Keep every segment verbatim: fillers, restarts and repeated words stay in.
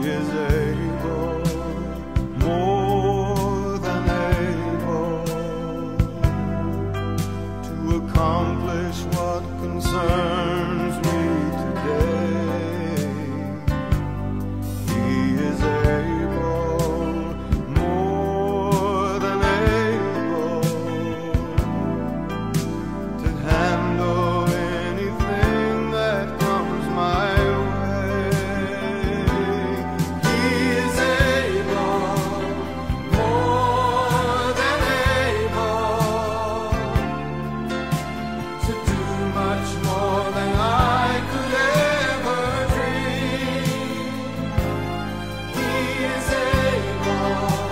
is able, more than able, to accomplish what concerns me today. He is able, more than able, to handle anything that comes my way. He is able, more than able, to do much more than I could ever dream. He is able,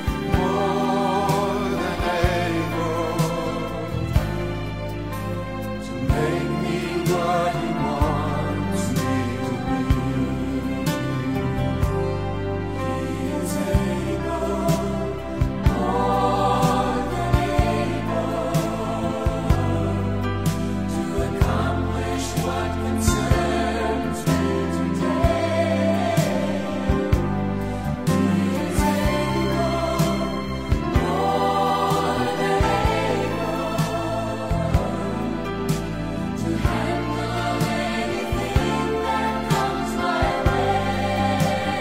more than able, to make me what He wants me to be. He is able, more than able, to accomplish what concerns me today. He is able, more than able, to handle anything that comes my way.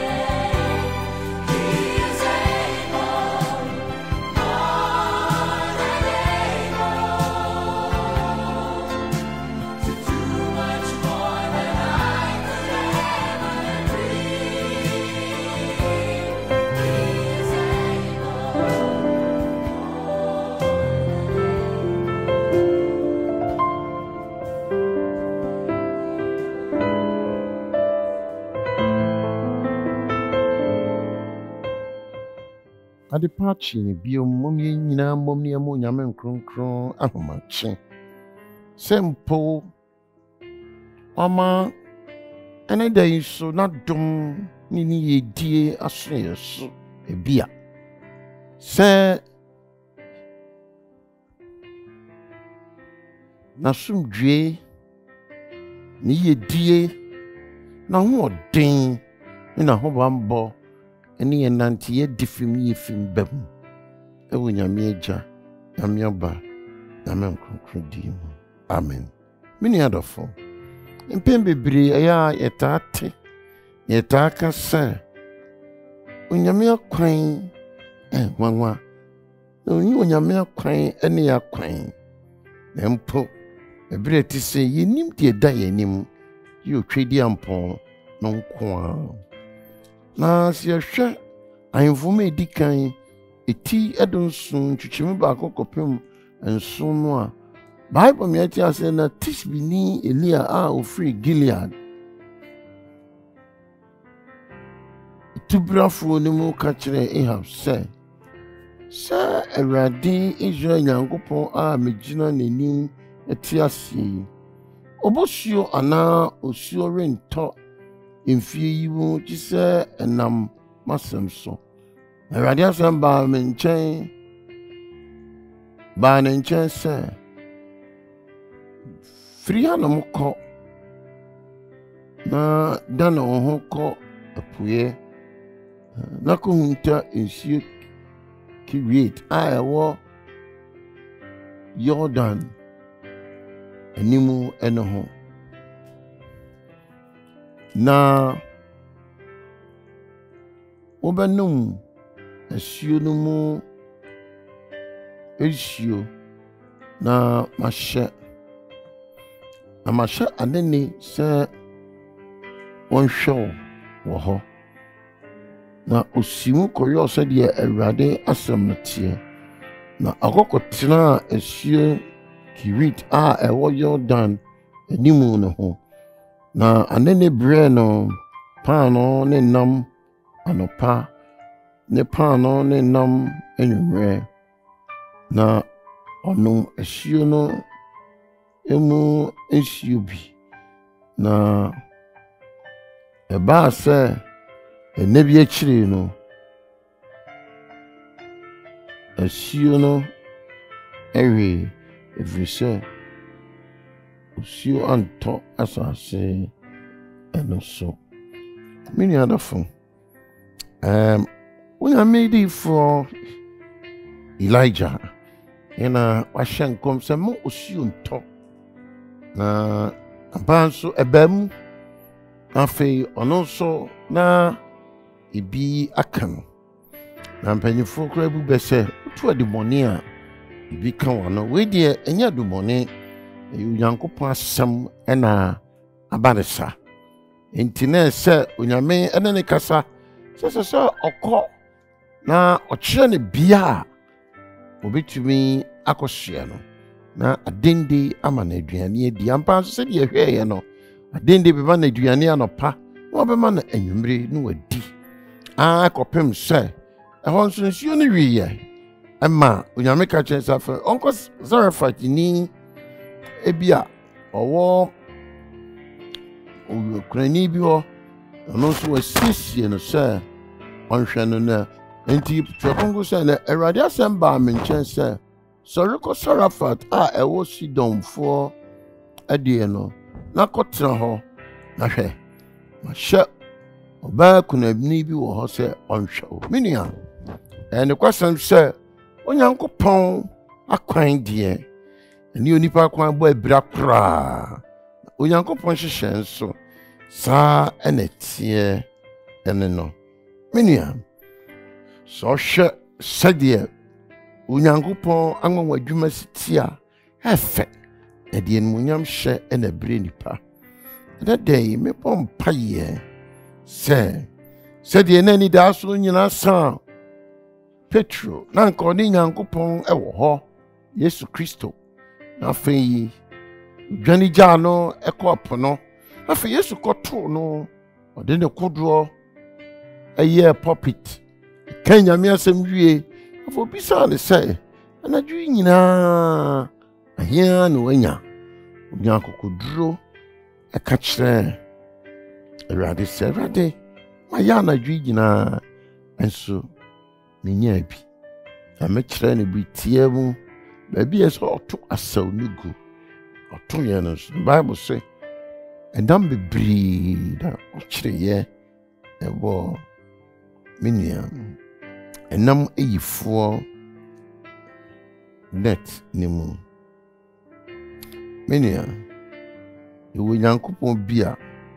He is able, more than able, to do much more than I could ever dream. He is Adepachi bio momye nyina momye mo nyame nkronkron ahomache sempo ama ene day so na dom ni ni yedie aso yeso ebia se na sumdwe ni yedie na ho odin na ho bambo eni enante ye difim ye fim bam ewo nyame agya nyame aba nyame nkronkron di mu amen mini adofo mpem bebre ya yetate yetaka sa onyame akwan eh wanwa onyi onyame akwan ene ya kwan na mpo bebre ti se yenim de da yenim ye otwedi ampon no nko na si ehwe ahemfo edikan eti edonsun twitwimi ba akokopem ensun no a Bible me ati ase na Tishbini Elia a ofri Gilead tubrafo ni mu ka kire Ahab se se Awurade Israel Nyankopon a megina nenim eti ase obosuo ana osuo rento emfie yiwo gise enam masem so Awurade asem ba me nchen ba ne nchen se Fria na mko na dana oho ko apuye na ko hunta ensie Kirit a ewo Jordan animu eno ho na obenum asio no mu esio na mashe amasha anene se wonhwe wo ho na osimu koyo se de Awurade asem netie na akokotena asio Kirit a ewo Jordan animu no ho na anene bre no pano ne nam anopa ne pano ne nam enwumre na onum asio no emu eshubi na eba se enebi akire no asio no ewe efrise osio anto asase eno so mini adafo Um, when I made it for Elijah, and I was shank come some more soon talk. Na abanso ebam afei ono so na ibi aka no na mpanyifo kra bu bese otu adimoni a ibi ka wano we de enya adimoni Onyankopon asem na abaresa enti na se onyame ene ne kasa se se se okọ na okire ne bia obetumi akohye no na adende ama na aduane adi ampa so se de hweye no adende beba na aduane anopa na obema na anwumre no wadi a kopem se ehon so nsuo no wiye ama onyame ka chen safa onko Zarephath ni ebia owo o krani bi ho no so wasiesie no se onhwe no na enti twakongo se na Awurade asem ba me nchen se Soriko Zarephath a ewo Sidon for adie no na kotra ho na hwe ma hye oba kunabni bi wo ho se onhwe o minia ene kwasam se Onyankopon akwan die ani onipa kwan bo abira kra Onyankopon hyehyɛ nso sa enetie ene no minia so hye sadie Onyankopon anwanwa adwuma sitia efe edie nmunyam hye ena bire nipa da dey me pompa ye se sadie na ni da so nyina sa Petro na nko ni Nyankopon ewo ho Yesu Kristo na fei dwani gya no ekop no afa Yesu koto no ode ne kodro eye pulpit kanya mi asem wie afo bisa ne se anadwi nyina ahia no wanya Onyankopoduro eka kire Awurade se Awurade ma ya anadwi nyina enso minya bi ame kire ne bi tie mu ba bi eso oto asaw nugu oto ye no Bible say endam bebri da okire ye ebo minia enam eyifo net nimu minia ewo Nyankopon bia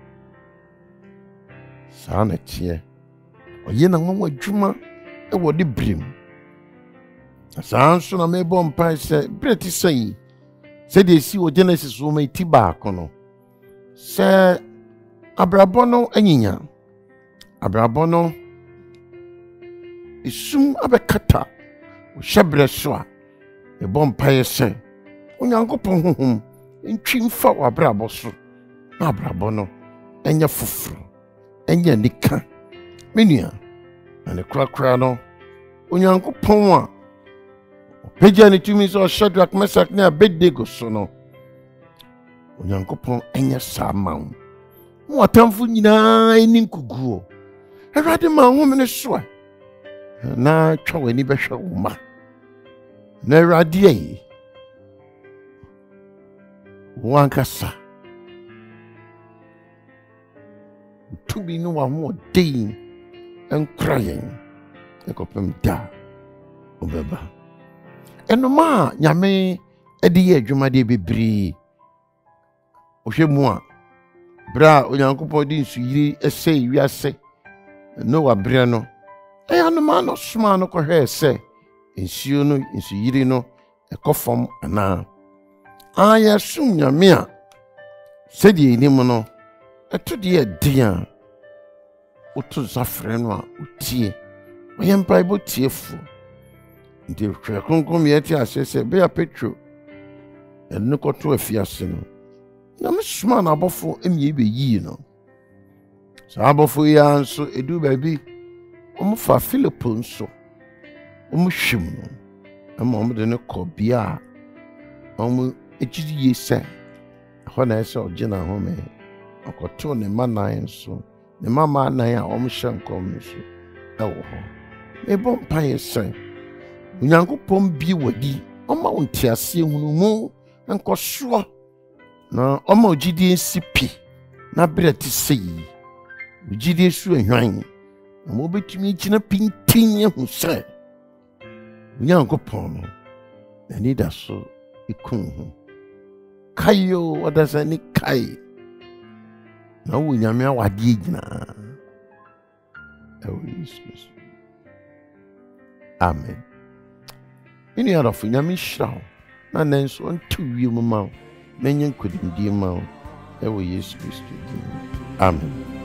sa na tie oye na nwa adwuma ewo de brim asanso na mebo mpa se breti sei se de si o Genesis wo mai ti ba kono se abrabono anyinya abrabono isum abekata o hyebre so a ebo mpa ye se Onyankopon honhom ntwimfa wa abrabo so na abrabono enya foforo enya nika menua na ne krakra no Onyankopon a peja ni tumi so Shadrach Meshach na Abednego so no Onyankopon enya sama mo atamfo nyina eni nkuguo Awurade ma home ne so na twa wani behwe wo ma na Awurade yi wankasa tubi no wa mo den enkrayen ekopem da obeba enoma nyame edi ye adwuma de bebri ohwemu a bra Onyankopon di nsuyiri esei wiase no wa bre no eyanoma no soma no kohwe ese nsuo no nsuyiri no ekofom ana aya sum nyame a sedi enim no eto de dia oto zafre no a otie oyempa ibo tiefu nti hwe konkom yeti asese be ya Petro enu koto afiase no na mesuma na abofo emie be yi no sa abofo ya nso edu baby omo fa Philip nso omo hwim no ama omo de ne ko bia omo ejidi yese ho na ese ogina ho me akoto ne manan nso ne mama nan a omo hyenkom nso ewo ho me bom paye sen Onyankopon bi wadi oma ontiase hunu mu enkoso na oma ogidi sipi na breti sei ogidi su ehwan na mobɛtumi gyina pintin ahu sɛ Onyankopɔn no n'ani da so ikun ho. Kayo wɔda sɛ ne kae na wo Nyame awadeɛ gyinaa ɛwɔ Yesu Kristo. Amen. Ini adɔfo Nyame hyira wo na nanso ɔnto wiem ma wo na nyɛ nkodimdie ma wo ɛwɔ Yesu Kristo din. Amen.